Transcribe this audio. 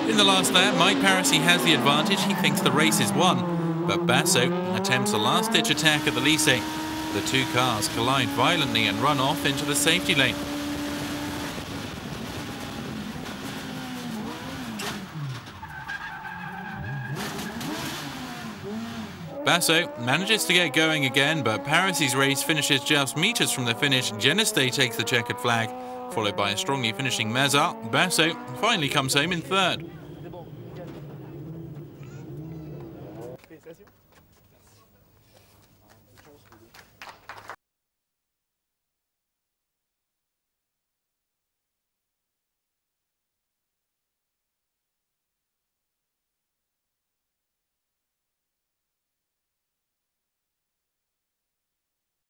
In the last lap, Parisy has the advantage. He thinks the race is won, but Basso attempts a last-ditch attack at the Lycée. The two cars collide violently and run off into the safety lane. Basso manages to get going again, but Parisy's race finishes just meters from the finish. Geneste takes the checkered flag, followed by a strongly finishing Mazar. Basso finally comes home in third.